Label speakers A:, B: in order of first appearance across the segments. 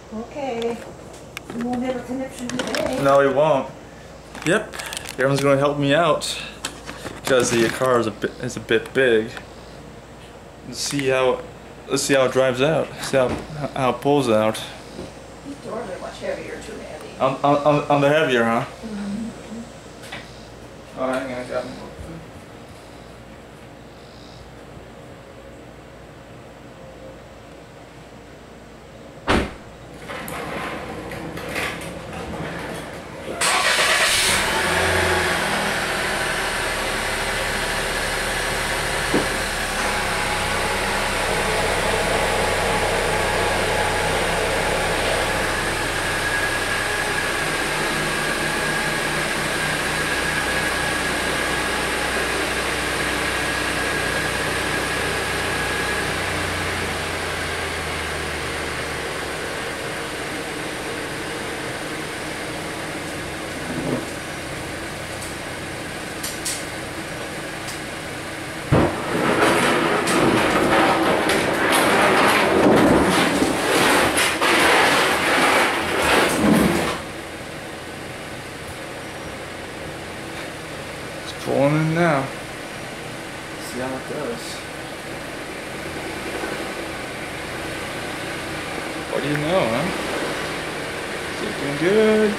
A: Okay. You won't have a connection today.
B: No, he won't. Yep. Everyone's going to help me out because the car is a bit big. Let's see how it drives out. See how it pulls out.
A: These doors are much heavier, too heavy.
B: On the heavier, huh?
A: Mm-hmm.
B: Oh, hang on, I got him. Pulling in now. See how it goes. What do you know, huh? Is it doing good?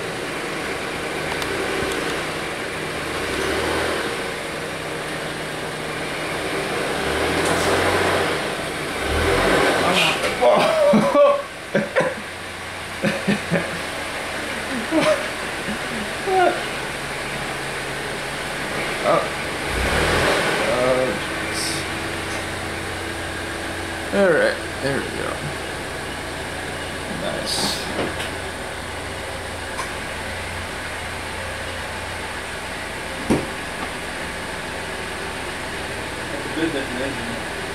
B: Whoa! What? Alright, there we go. Nice. That's a good definition.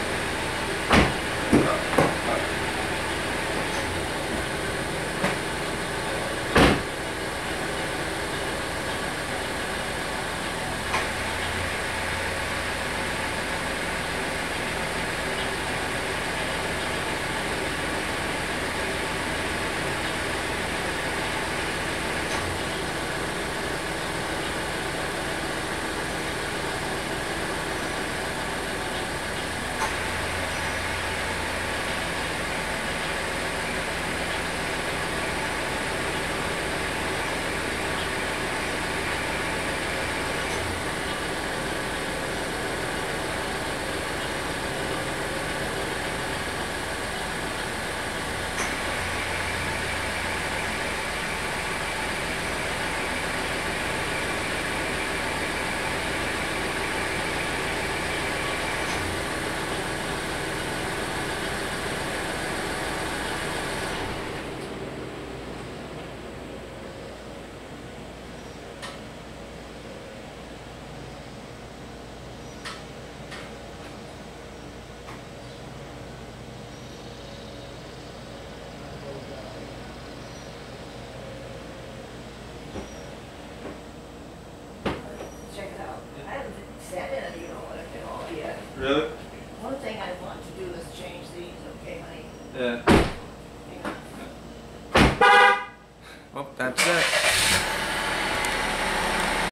B: Really?
A: One thing I want to do is change these, okay, honey?
B: Yeah.
A: Hang on.
B: Well, that's it.